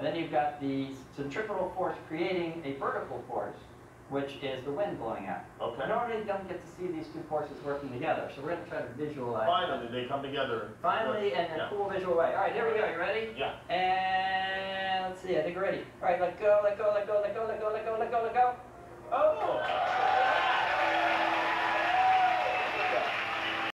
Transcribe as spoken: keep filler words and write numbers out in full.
And then you've got the centripetal force creating a vertical force, which is the wind blowing out. Okay. Normally you don't get to see these two forces working together, so we're going to try to visualize. Finally, they come together. Finally, in a yeah. cool visual way. All right, here we go. You ready? Yeah. And let's see. I think we're ready. All right, let go, let go, let go, let go, let go,